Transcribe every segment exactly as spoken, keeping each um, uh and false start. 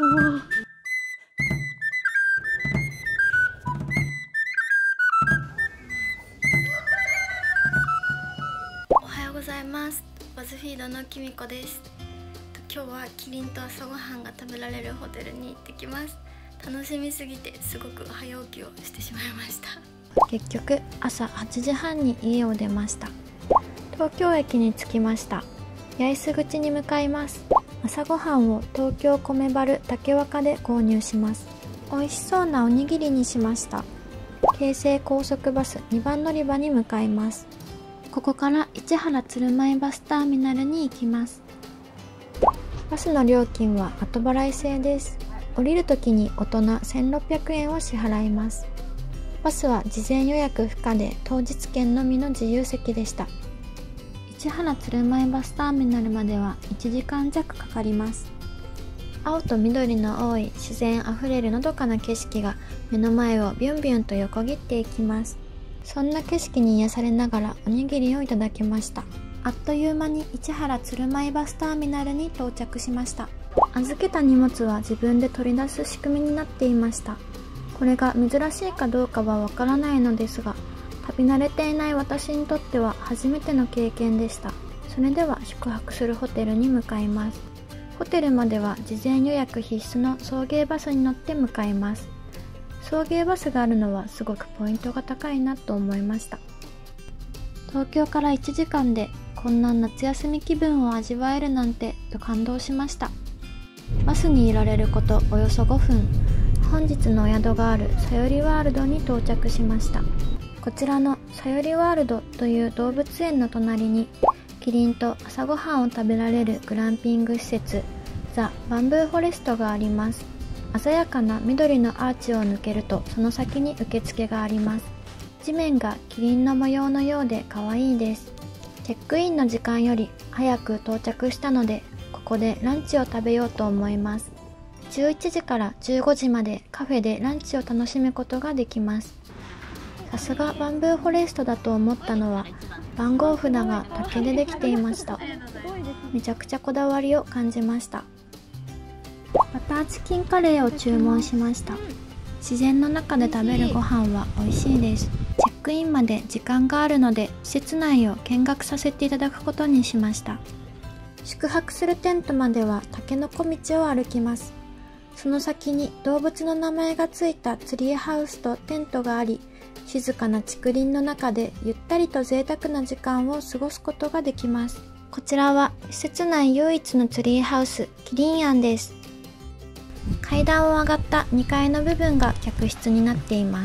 おはようございます。バズフィードのきみこです。今日はキリンと朝ごはんが食べられるホテルに行ってきます。楽しみすぎてすごく早起きをしてしまいました。結局朝はちじはんに家を出ました。東京駅に着きました。八重洲口に向かいます。朝ごはんを東京米原竹若で購入します。美味しそうなおにぎりにしました。京成高速バスにばん乗り場に向かいます。ここから市原鶴舞バスターミナルに行きます。バスの料金は後払い制です。降りるときに大人せんろっぴゃくえんを支払います。バスは事前予約不可で当日券のみの自由席でした。市原鶴舞バスターミナルまではいちじかん弱かかります。青と緑の多い自然あふれるのどかな景色が目の前をビュンビュンと横切っていきます。そんな景色に癒されながらおにぎりをいただきました。あっという間に市原鶴舞バスターミナルに到着しました。預けた荷物は自分で取り出す仕組みになっていました。これが珍しいかどうかはわからないのですが、旅慣れていない私にとっては初めての経験でした。それでは宿泊するホテルに向かいます。ホテルまでは事前予約必須の送迎バスに乗って向かいます。送迎バスがあるのはすごくポイントが高いなと思いました。東京からいちじかんでこんな夏休み気分を味わえるなんてと感動しました。バスにいられることおよそごふん、本日のお宿があるさよりワールドに到着しました。こちらのさよりワールドという動物園の隣にキリンと朝ごはんを食べられるグランピング施設ザ・バンブーフォレストがあります。鮮やかな緑のアーチを抜けるとその先に受付があります。地面がキリンの模様のようで可愛いです。チェックインの時間より早く到着したのでここでランチを食べようと思います。じゅういちじからじゅうごじまでカフェでランチを楽しむことができます。さすがバンブーフォレストだと思ったのは番号札が竹でできていました。めちゃくちゃこだわりを感じました。バターチキンカレーを注文しました。自然の中で食べるご飯は美味しいです。チェックインまで時間があるので施設内を見学させていただくことにしました。宿泊するテントまではタケノコ道を歩きます。その先に動物の名前がついたツリーハウスとテントがあり、静かな竹林の中でゆったりと贅沢な時間を過ごすことができます。こちらは施設内唯一のツリーハウスキリン庵です。階段を上がったにかいの部分が客室になっています。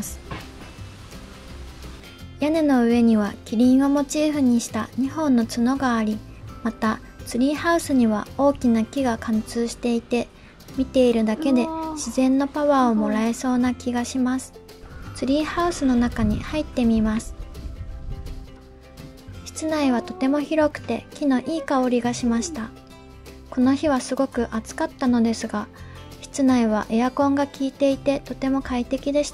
屋根の上にはキリンをモチーフにしたにほんの角があり、またツリーハウスには大きな木が貫通していて、見ているだけで自然のパワーをもらえそうな気がします。ツリーハウスの中に入ってみます。室内はとても広くて木のいい香りがしました。この日はすごく暑かったのですが、室内はエアコンが効いていてとても快適でした。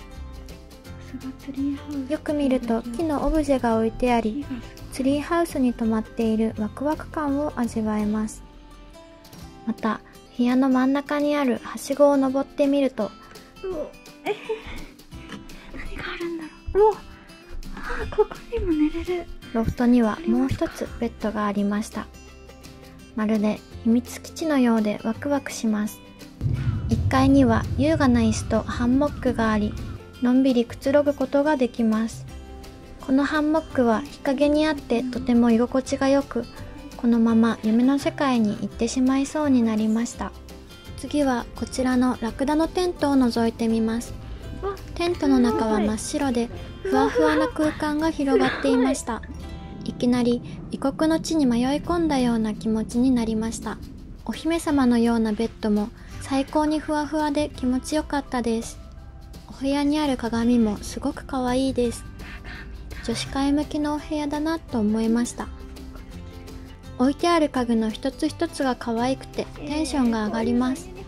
よく見ると木のオブジェが置いてあり、ツリーハウスに泊まっているワクワク感を味わえます。また部屋の真ん中にあるはしごを登ってみると、え何があるんだろう。うわあ、ここにも寝れる。ロフトにはもう一つベッドがありました。まるで秘密基地のようでワクワクします。いっかいには優雅な椅子とハンモックがあり、のんびりくつろぐことができます。このハンモックは日陰にあってとても居心地が良く、このまま夢の世界に行ってしまいそうになりました。次はこちらのラクダのテントを覗いてみます。テントの中は真っ白でふわふわな空間が広がっていました。いきなり異国の地に迷い込んだような気持ちになりました。お姫様のようなベッドも最高にふわふわで気持ちよかったです。お部屋にある鏡もすごく可愛いです。女子会向きのお部屋だなと思いました。置いてある家具の一つ一つが可愛くてテンションが上がります。や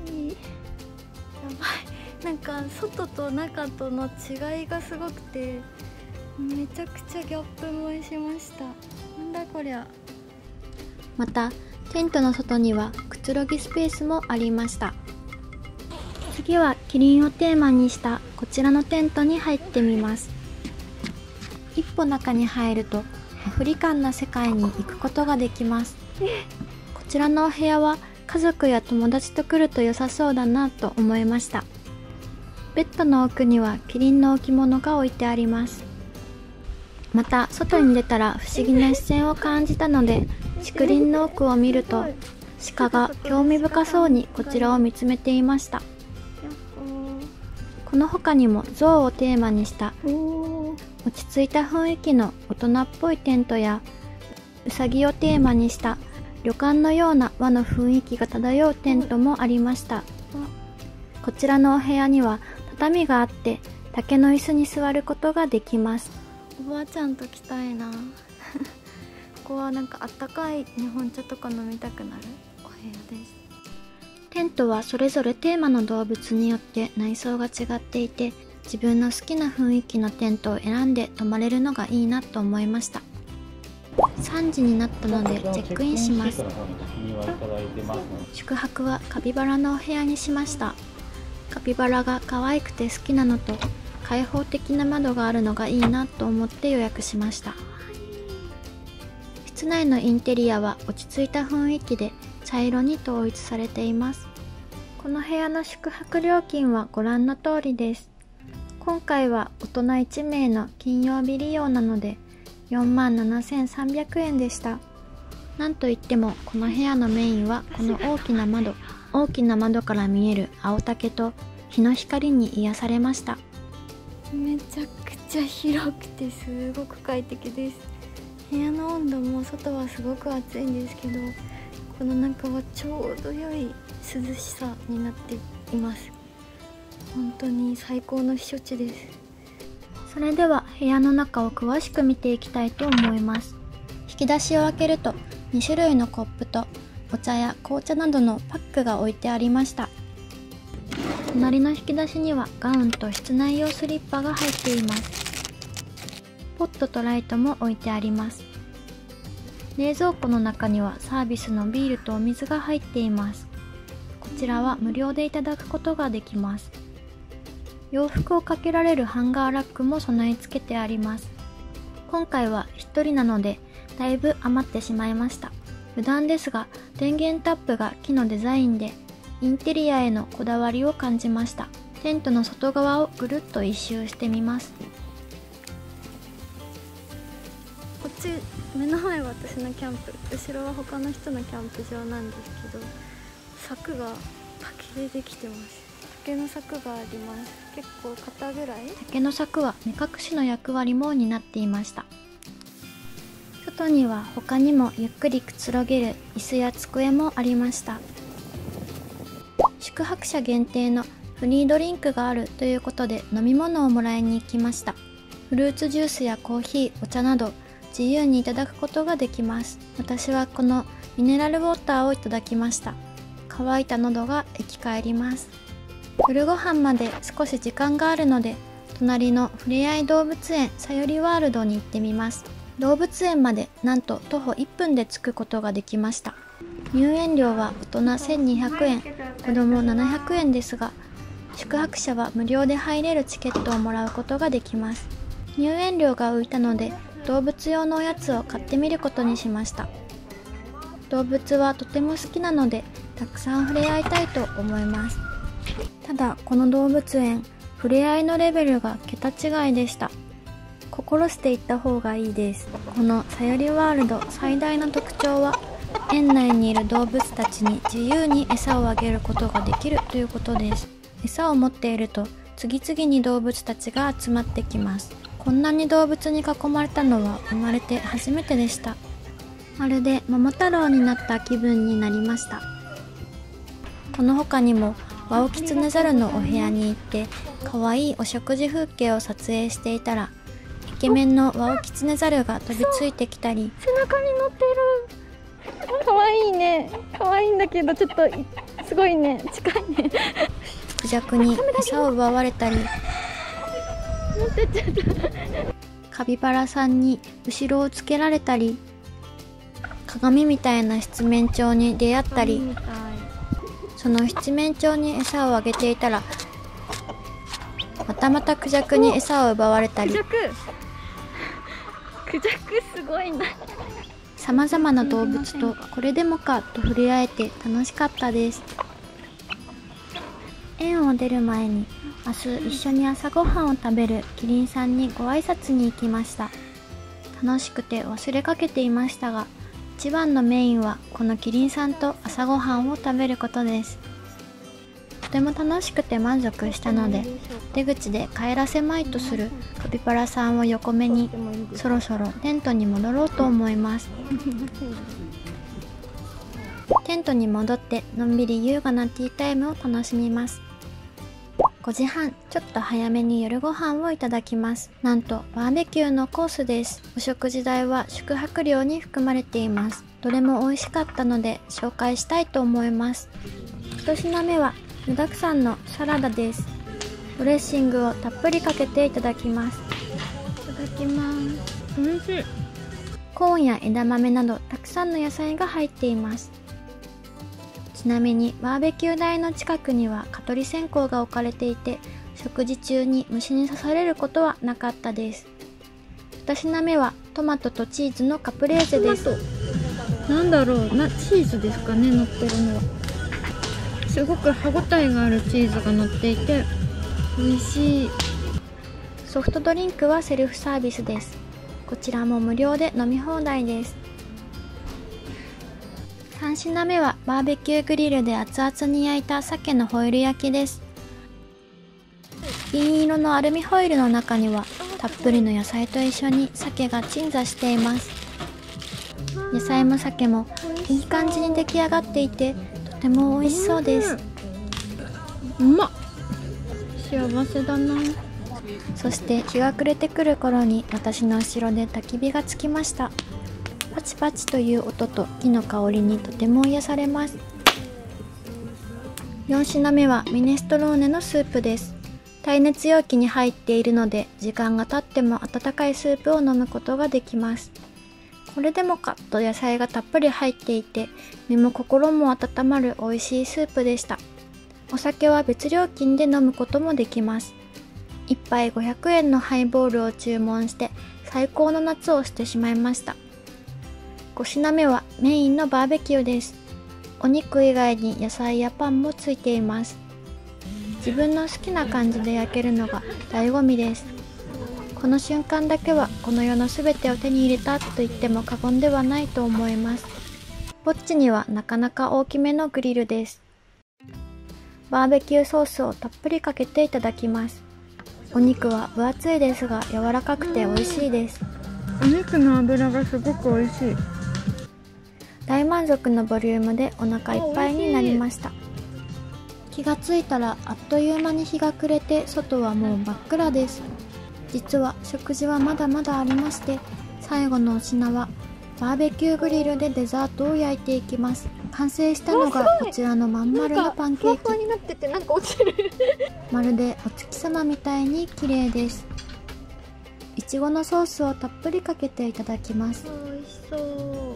ばい、なんか外と中との違いがすごくてめちゃくちゃギャップ萌えしました。なんだこりゃ。またテントの外にはくつろぎスペースもありました。次はキリンをテーマにしたこちらのテントに入ってみます。一歩中に入るとアフリカンな世界に行くことができます。こちらのお部屋は家族や友達と来ると良さそうだなと思いました。ベッドの奥にはキリンの置物が置いてあります。また外に出たら不思議な視線を感じたので、竹林の奥を見ると鹿が興味深そうにこちらを見つめていました。この他にも象をテーマにした落ち着いた雰囲気の大人っぽいテントや、うさぎをテーマにした旅館のような和の雰囲気が漂うテントもありました。こちらのお部屋には畳があって竹の椅子に座ることができます。 おばあちゃんと来たいなここはなんかあったかい日本茶とか飲みたくなるお部屋です。 テントはそれぞれテーマの動物によって内装が違っていて、自分の好きな雰囲気のテントを選んで泊まれるのがいいなと思いました。さんじになったのでチェックインします。宿泊はカピバラのお部屋にしました。カピバラが可愛くて好きなのと開放的な窓があるのがいいなと思って予約しました。室内のインテリアは落ち着いた雰囲気で茶色に統一されています。この部屋の宿泊料金はご覧の通りです。今回は大人いち名の金曜日利用なのでよんまんななせんさんびゃくえんでした。なんといってもこの部屋のメインはこの大きな窓。大きな窓から見える青竹と日の光に癒されました。 めちゃくちゃ広くてすごく快適です。部屋の温度も外はすごく暑いんですけど、この中はちょうど良い涼しさになっています。本当に最高の避暑地です。 それでは部屋の中を詳しく見ていきたいと思います。引き出しを開けるとに種類のコップとお茶や紅茶などのパックが置いてありました。隣の引き出しにはガウンと室内用スリッパが入っています。ポットとライトも置いてあります。冷蔵庫の中にはサービスのビールとお水が入っています。こちらは無料でいただくことができます。洋服をかけられるハンガーラックも備え付けてあります。今回はひとりなのでだいぶ余ってしまいました。余談ですが、電源タップが木のデザインでインテリアへのこだわりを感じました。テントの外側をぐるっと一周してみます。 こっち目の前は私のキャンプ、後ろは他の人のキャンプ場なんですけど、柵が竹でできてます。竹の柵があります。結構肩ぐらい。 竹の柵は目隠しの役割も担っていました。外には他にもゆっくりくつろげる椅子や机もありました。宿泊者限定のフリードリンクがあるということで飲み物をもらいに行きました。フルーツジュースやコーヒー、お茶など自由にいただくことができます。私はこのミネラルウォーターをいただきました。乾いた喉が生き返ります。夜ご飯まで少し時間があるので、隣のふれあい動物園さよりワールドに行ってみます。動物園までなんと徒歩いっぷんで着くことができました。入園料は大人せんにひゃくえん、子供ななひゃくえんですが、宿泊者は無料で入れるチケットをもらうことができます。入園料が浮いたので、動物用のおやつを買ってみることにしました。動物はとても好きなので、たくさん触れ合いたいと思います。ただ、この動物園、触れ合いのレベルが桁違いでした。心していった方がいいです。このさよりワールド最大の特徴は、園内にいる動物たちに自由に餌をあげることができるということです。餌を持っていると次々に動物たちが集まってきます。こんなに動物に囲まれたのは生まれて初めてでした。まるで桃太郎になった気分になりました。この他にもワオキツネザルのお部屋に行って可愛いお食事風景を撮影していたら、イケメンのワオキツネザルが飛びついてきたり、 背中に乗ってる。可愛いね。可愛いんだけどちょっとすごいね、近いね。 クジャクに餌を奪われたり、 持ってっちゃった。 カピバラさんに後ろをつけられたり、鏡みたいな七面鳥に出会ったり、 その七面鳥に餌をあげていたら、またまたクジャクに餌を奪われたり、 クジャククジャクすごいな。 さまざまな動物とこれでもかと触れ合えて楽しかったです。園を出る前に明日一緒に朝ごはんを食べるキリンさんにご挨拶に行きました。楽しくて忘れかけていましたが、一番のメインはこのキリンさんと朝ごはんを食べることです。とても楽しくて満足したので、出口で帰らせまいとするカピバラさんを横目に、そろそろテントに戻ろうと思います。テントに戻ってのんびり優雅なティータイムを楽しみます。ごじはん、ちょっと早めに夜ご飯をいただきます。なんとバーベキューのコースです。お食事代は宿泊料に含まれています。どれも美味しかったので紹介したいと思います。ひと品目は具だくさんのサラダです。ドレッシングをたっぷりかけていただきます。いただきます。美味しい。コーンや枝豆などたくさんの野菜が入っています。ちなみにバーベキュー台の近くには蚊取り線香が置かれていて、食事中に虫に刺されることはなかったです。に品目はトマトとチーズのカプレーゼです。 なんだろうな、チーズですかね、乗ってるのは。すごく歯ごたえがあるチーズが乗っていて美味しい。 ソフトドリンクはセルフサービスです。こちらも無料で飲み放題です。さん品目はバーベキューグリルで熱々に焼いた鮭のホイル焼きです。銀色のアルミホイルの中にはたっぷりの野菜と一緒に鮭が鎮座しています。野菜も鮭もいい感じに出来上がっていて、とても美味しそうです。 うまっ、幸せだな。 そして日が暮れてくる頃に私の後ろで焚き火がつきました。パチパチという音と木の香りにとても癒されます。よん品目はミネストローネのスープです。耐熱容器に入っているので時間が経っても温かいスープを飲むことができます。これでもかと野菜がたっぷり入っていて、身も心も温まる美味しいスープでした。お酒は別料金で飲むこともできます。いっぱいごひゃくえんのハイボールを注文して最高の夏をしてしまいました。ご品目はメインのバーベキューです。お肉以外に野菜やパンもついています。自分の好きな感じで焼けるのが醍醐味です。この瞬間だけはこの世の全てを手に入れたと言っても過言ではないと思います。ぼっちにはなかなか大きめのグリルです。バーベキューソースをたっぷりかけていただきます。お肉は分厚いですが柔らかくて美味しいです。 お肉の脂がすごく美味しい。 大満足のボリュームでお腹いっぱいになりました。気がついたらあっという間に日が暮れて外はもう真っ暗です。実は食事はまだまだありまして、最後のお品はバーベキューグリルでデザートを焼いていきます。完成したのがこちらのまん丸のパンケーキ。 ふわふわになっててなんか落ちるまるでお月様みたいに綺麗です。いちごのソースをたっぷりかけていただきます。 美味しそう。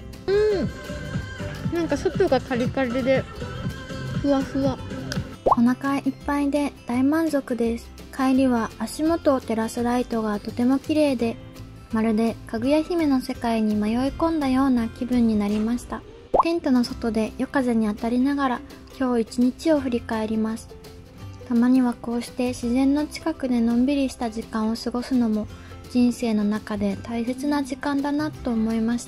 うん、なんか外がカリカリでふわふわ。 お腹いっぱいで大満足です。帰りは足元を照らすライトがとても綺麗で、まるでかぐや姫の世界に迷い込んだような気分になりました。テントの外で夜風に当たりながら今日一日を振り返ります。たまにはこうして自然の近くでのんびりした時間を過ごすのも人生の中で大切な時間だなと思いました。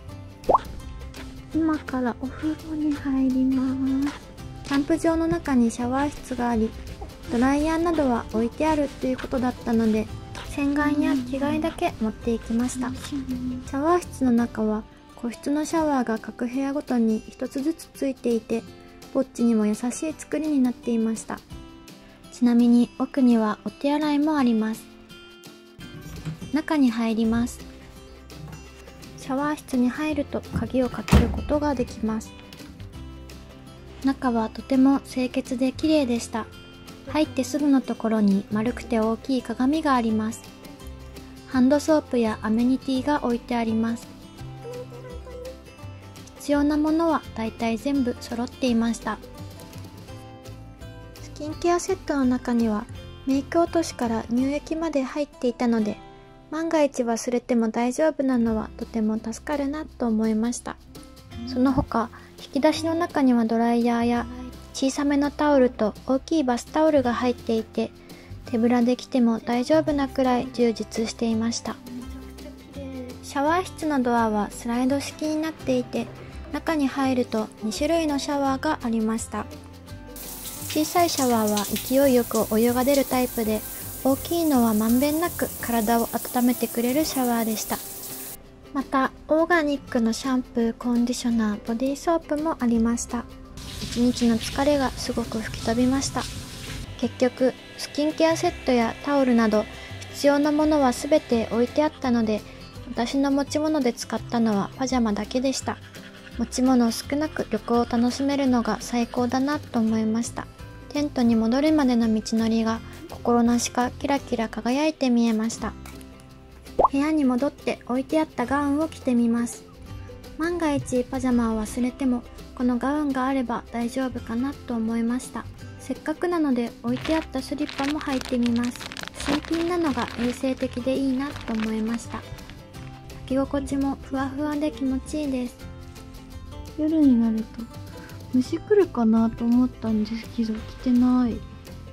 今からお風呂に入ります。キャンプ場の中にシャワー室があり、ドライヤーなどは置いてあるということだったので、洗顔や着替えだけ持っていきました。シャワー室の中は個室のシャワーが各部屋ごとに一つずつついていて、ぼっちにも優しい作りになっていました。ちなみに奥にはお手洗いもあります。中に入ります。シャワー室に入ると鍵をかけることができます。中はとても清潔で綺麗でした。入ってすぐのところに丸くて大きい鏡があります。ハンドソープやアメニティが置いてあります。必要なものはだいたい全部揃っていました。 キンケアセットの中にはメイク落としから乳液まで入っていたので、万が一忘れても大丈夫なのはとても助かるなと思いました。その他、引き出しの中にはドライヤーや小さめのタオルと大きいバスタオルが入っていて、手ぶらで着ても大丈夫なくらい充実していました。シャワー室のドアはスライド式になっていて、中に入るとに種類のシャワーがありました。小さいシャワーは勢いよくお湯が出るタイプで、大きいのはまんべんなく体を温めてくれるシャワーでした。また、オーガニックのシャンプー、コンディショナー、ボディーソープもありました。一日の疲れがすごく吹き飛びました。結局、スキンケアセットやタオルなど必要なものは全て置いてあったので、私の持ち物で使ったのはパジャマだけでした。持ち物少なく旅行を楽しめるのが最高だなと思いました。テントに戻るまでの道のりが心なしかキラキラ輝いて見えました。部屋に戻って置いてあったガウンを着てみます。万が一パジャマを忘れてもこのガウンがあれば大丈夫かなと思いました。せっかくなので置いてあったスリッパも履いてみます。新品なのが衛生的でいいなと思いました。履き心地もふわふわで気持ちいいです。夜になると虫来るかなと思ったんですけど来てない。へ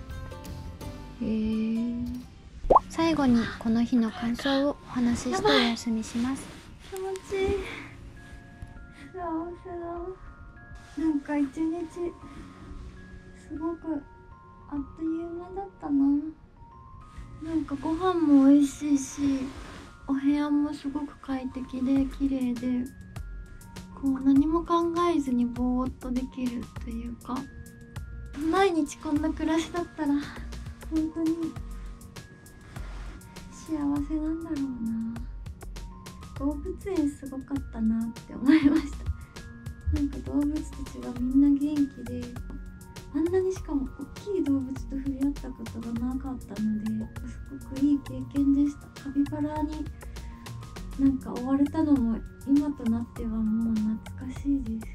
ー。最後にこの日の感想をお話ししてお休みします。 気持ちいい。幸せだ。なんか一日すごくあっという間だったな。なんかご飯も美味しいし、お部屋もすごく快適で綺麗で、こう何も考えずにぼーっとできるというか、毎日こんな暮らしだったら本当に幸せなんだろうな。動物園すごかったなって思いました。なんか動物たちがみんな元気で、あんなにしかも大きい動物と触れ合ったことがなかったので、すごくいい経験でした。カピバラになんか追われたのも今となってはもう懐かしいです。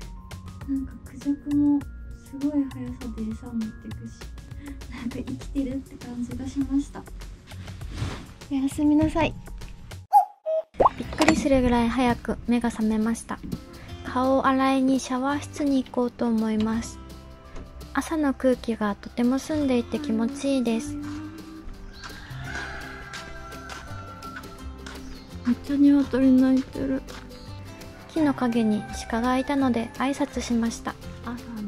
なんかクジャクもすごい速さで餌を持っていくし、なんか生きてるって感じがしました。 おやすみなさい。びっくりするぐらい早く目が覚めました。顔を洗いにシャワー室に行こうと思います。朝の空気がとても澄んでいて気持ちいいです。めっちゃ鶏鳴いてる。木の陰に鹿がいたので挨拶しました。朝の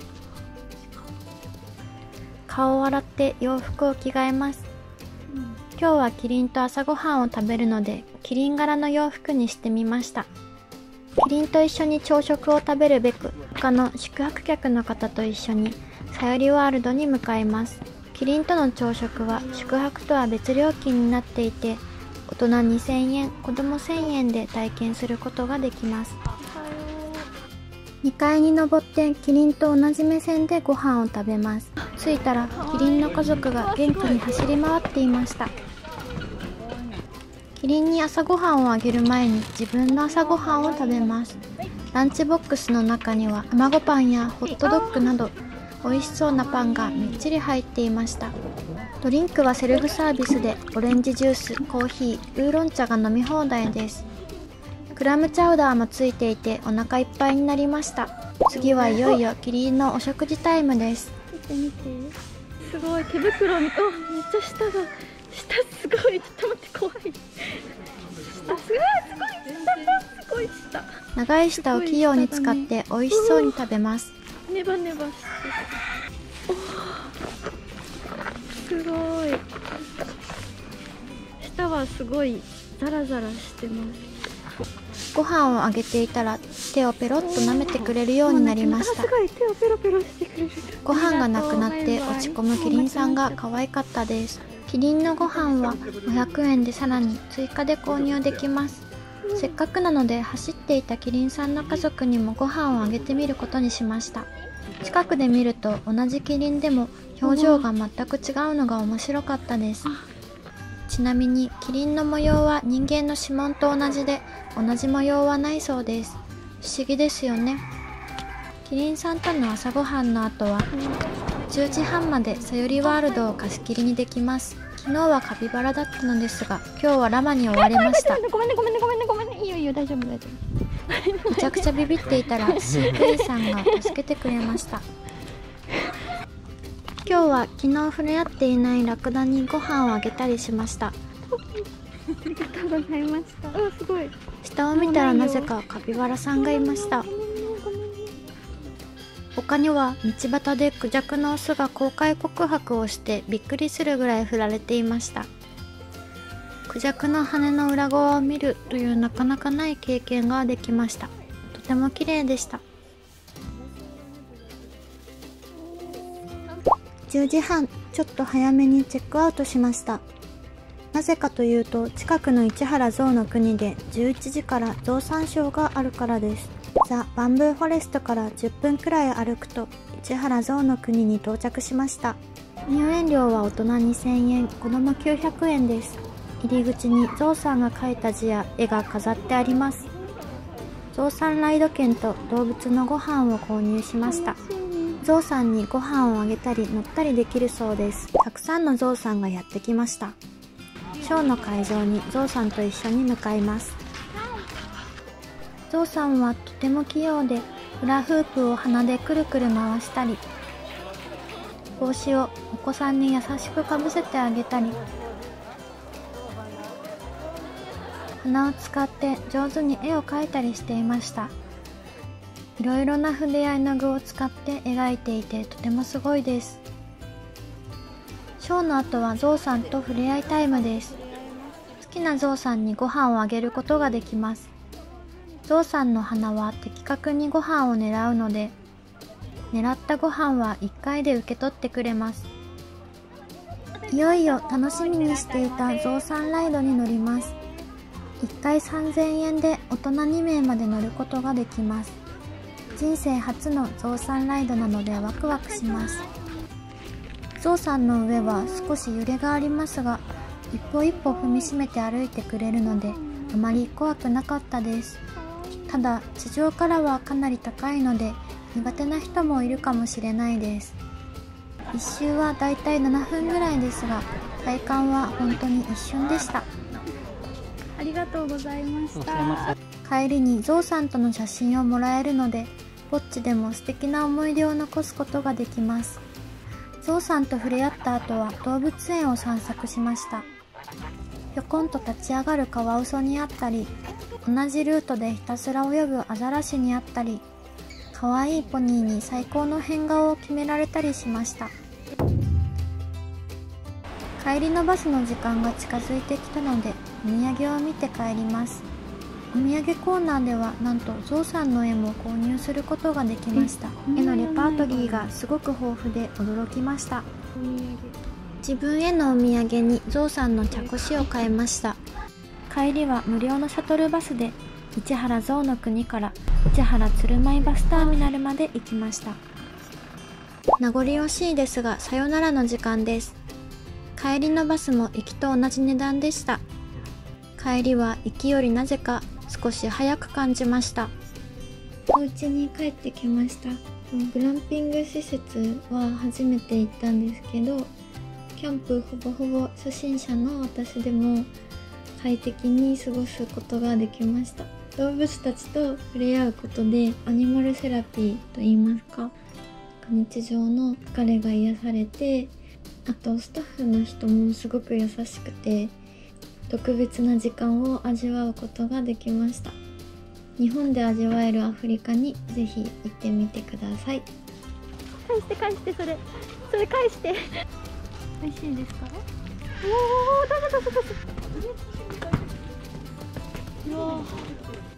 顔を洗って洋服を着替えます。うん、今日はキリンと朝ごはんを食べるのでキリン柄の洋服にしてみました。キリンと一緒に朝食を食べるべく他の宿泊客の方と一緒にさよりワールドに向かいます。キリンとの朝食は宿泊とは別料金になっていて、大人にせんえん、子供せんえんで体験することができます。にかいに登ってキリンと同じ目線でご飯を食べます。着いたらキリンの家族が元気に走り回っていました。キリンに朝ごはんをあげる前に自分の朝ごはんを食べます。ランチボックスの中には卵パンやホットドッグなど美味しそうなパンがみっちり入っていました。ドリンクはセルフサービスでオレンジジュース、コーヒー、ウーロン茶が飲み放題です。クラムチャウダーもついていてお腹いっぱいになりました。次はいよいよキリンのお食事タイムです。見て見て、すごい手袋、お、めっちゃ下が下すごい、ちょっと待って怖い。下すごい、すごい下、長い舌を器用に使って美味しそうに食べます。ネバネバしてる。すごい。舌はすごいザラザラしてます。ご飯をあげていたら手をペロッと舐めてくれるようになりました。ご飯がなくなって落ち込むキリンさんが可愛かったです。キリンのご飯はごひゃくえんでさらに追加で購入できます。せっかくなので走っていたキリンさんの家族にもご飯をあげてみることにしました。近くで見ると同じキリンでも表情が全く違うのが面白かったです。ちなみにキリンの模様は人間の指紋と同じで同じ模様はないそうです。不思議ですよね。キリンさんとの朝ごはんの後はじゅうじはんまでさよりワールドを貸し切りにできます。昨日はカピバラだったのですが、今日はラマに追われました。 ごめんねごめんねごめんねごめんね、いいよいいよ、大丈夫大丈夫。 めちゃくちゃビビっていたら飼育員さんが助けてくれました。今日は昨日触れ合っていないラクダにご飯をあげたりしました。 ありがとうございました。うん、すごい。 下を見たらなぜかカピバラさんがいました。他には道端でクジャクのオスが公開告白をしてびっくりするぐらい振られていました。クジャクの羽の裏側を見るというなかなかない経験ができました。とても綺麗でした。じゅうじはん、ちょっと早めにチェックアウトしました。なぜかというと、近くの市原ぞうの国でじゅういちじからゾウさんショーがあるからです。ザ・バンブーフォレストからじゅっぷんくらい歩くと市原ぞうの国に到着しました。入園料は大人にせんえん、子供きゅうひゃくえんです。入り口にゾウさんが描いた字や絵が飾ってあります。ゾウさんライド券と動物のご飯を購入しました。ゾウさんにご飯をあげたり乗ったりできるそうです。たくさんのゾウさんがやってきました。ショーの会場にゾウさんと一緒に向かいます。ゾウさんはとても器用で、フラフープを鼻でくるくる回したり、帽子をお子さんに優しくかぶせてあげたり、鼻を使って上手に絵を描いたりしていました。いろいろな筆や絵の具を使って描いていてとてもすごいです。ショーの後はゾウさんと触れ合いタイムです。好きなゾウさんにご飯をあげることができます。ゾウさんの鼻は的確にご飯を狙うので、狙ったご飯はいっかいで受け取ってくれます。いよいよ楽しみにしていたゾウさんライドに乗ります。いっかいさんぜんえんで大人にめいまで乗ることができます。人生初のゾウさんライドなのでワクワクします。ゾウさんの上は少し揺れがありますが、一歩一歩踏みしめて歩いてくれるのであまり怖くなかったです。ただ地上からはかなり高いので苦手な人もいるかもしれないです。一周はだいたいななふんぐらいですが、体感は本当に一瞬でした。 ありがとうございました。 帰りにゾウさんとの写真をもらえるので、ぼっちでも素敵な思い出を残すことができます。ゾウさんと触れ合った後は動物園を散策しました。ひょこんと立ち上がるカワウソに会ったり、同じルートでひたすら泳ぐアザラシに会ったり、かわいいポニーに最高の変顔を決められたりしました。帰りのバスの時間が近づいてきたので、お土産を見て帰ります。お土産コーナーではなんとゾウさんの絵も購入することができました。絵のレパートリーがすごく豊富で驚きました。自分へのお土産にゾウさんの茶こしを買いました。帰りは無料のシャトルバスで市原ぞうの国から市原鶴舞バスターミナルまで行きました。名残惜しいですがさよならの時間です。帰りのバスも行きと同じ値段でした。帰りは行きよりなぜか少し早く感じました。お家に帰ってきました。グランピング施設は初めて行ったんですけど、キャンプほぼほぼ初心者の私でも快適に過ごすことができました。動物たちと触れ合うことでアニマルセラピーといいますか、日常の疲れが癒されて、あとスタッフの人もすごく優しくて特別な時間を味わうことができました。日本で味わえるアフリカにぜひ行ってみてください。 返して返して、それそれ返して。美味しいですか？おお、どうぞどうぞどうぞ。うわー。